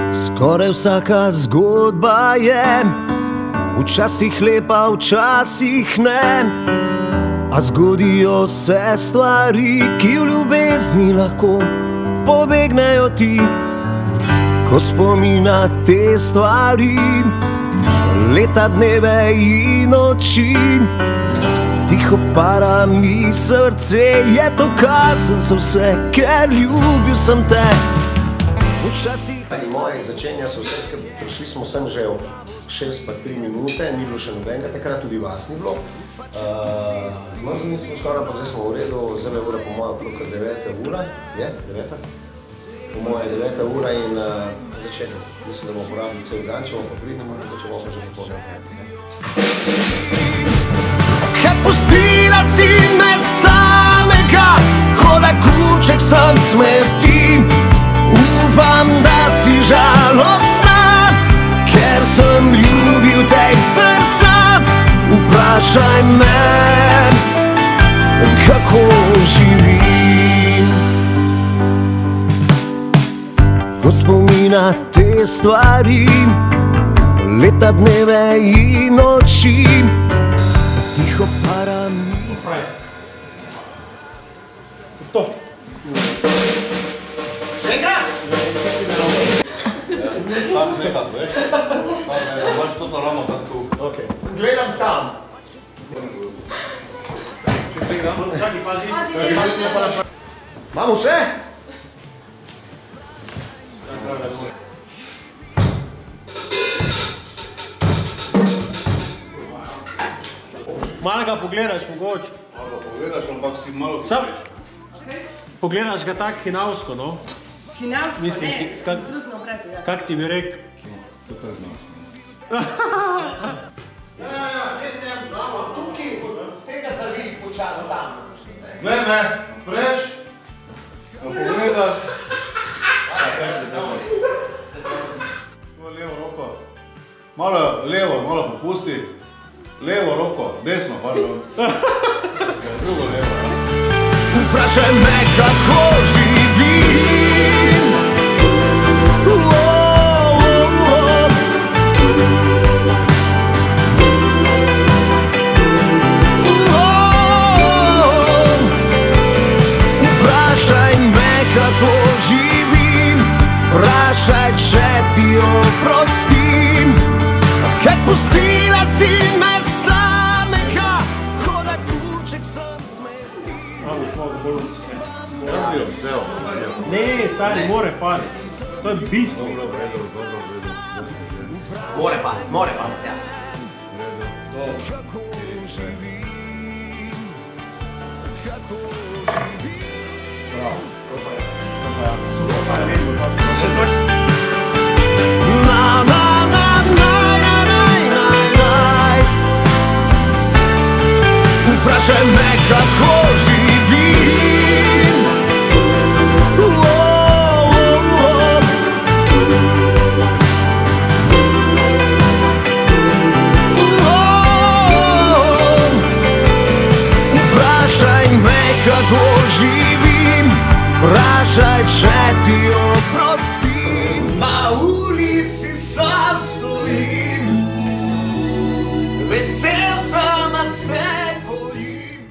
Skoraj vsaka zgodba je včasih lepa, včasih ne. A zgodijo se stvari, ki v ljubezni lahko pobegnejo ti. Ko spomina te stvari, leta, dneve in noči, tiho para mi srce, je to kazen za vse, ker ljubil sem te. Moje začenja so vse skupaj, prišli smo sem že ob 6 pa 3 minute, ni bilo še nobenega, takrat tudi vas ni bilo. Zmrznili smo skoraj, ampak zdaj smo v redu, zdaj je ura po moje okrog 9 ura, je? 9? Po moje 9 ura in začenjamo. Mislim, da bomo porabili cel dan, če bomo pa pridnemo, če bomo pa že popolne. Ker pustila si me samega, ko da kuček sem smrti. Upam, da si žalostna, ker sem ljubil te iz srca. Vprašaj me, kako živim. Ko spomina te stvari, leta, dneve in noči, tiho para mi. To. Še enkrat? Tako nekak, veš? Baš to ramo tako. Gledam tam. Če gledam, čakaj, pazi. Imamo še? Malo ga pogledaš, mogoče. Malo pogledaš, ampak si malo veš. Pogledaš ga tako hinavsko, no? Hinavsko, ne, zrusno obrazu, ja. Kak ti bi rekel? Super znaš. Vse sem, tukaj, tega se vidi počas tam. Glej me, preš, ga pogledaš. Tvojo levo roko. Malo levo, malo popusti. Levo roko, desno, pardon. Drugo levo, ja. Vprašaj me, kako živim. Vprašaj me, kako živim. Vprašaj, če ti oprostim. Ker pustila si me samega, ko da kuček sem smrti. Razlijo, vseo. Ne, stari, more pari. To je bistvo. Dobro, vredo. More pa, ja. Kako živim, kako živim. Bravo, to pa je. Super, pa je vedno. Še tako. Vprašaj me, kako živim. Vprašaj me, kako živim. Vprašaj, če ti oprostim. Na ulici sam stojim, vesel sem, a se bojim.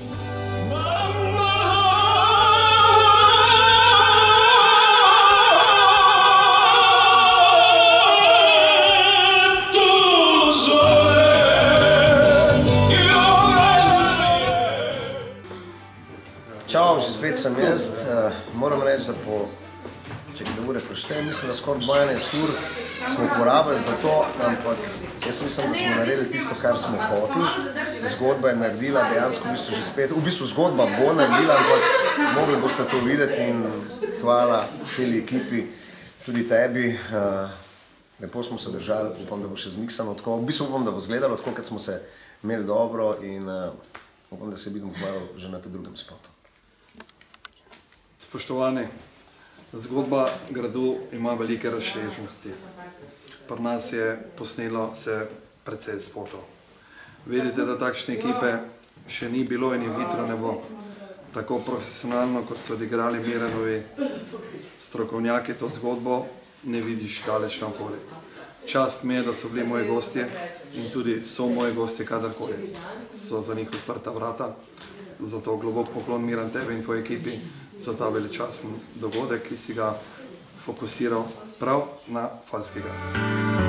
Čau, že spet sem jaz. Moram reči, da po ure preštejem, mislim, da skoraj 12 ur smo porabili za to, ampak jaz mislim, da smo naredili tisto, kar smo hoteli. Zgodba je naredila, dejansko v bistvu že spet, v bistvu zgodba bo naredila, ampak mogli boste to videti in hvala celi ekipi, tudi tebi. Lepo smo se držali, upam, da bo še zmiksano tako, v bistvu upam, da bo izgledalo tako, kot smo se imeli dobro in upam, da se vidimo kmalu že na tem drugem spotu. Spoštovani, zgodba gradu ima velike razsežnosti. Pri nas je posnelo se precej spotov. Vidite, da takšne ekipe še ni bilo in je hitro ne bo. Tako profesionalno, kot so odigrali Miranovi strokovnjaki to zgodbo, ne vidiš daleč naokoli. Čast mi je, da so bili moji gostje in tudi so moji gostje kadarkoli. So za njih odprta vrata. Zato globok poklon Miran tebi in tvoji ekipi za ta veličasten dogodek, ki si ga fokusiral prav na Falski grad.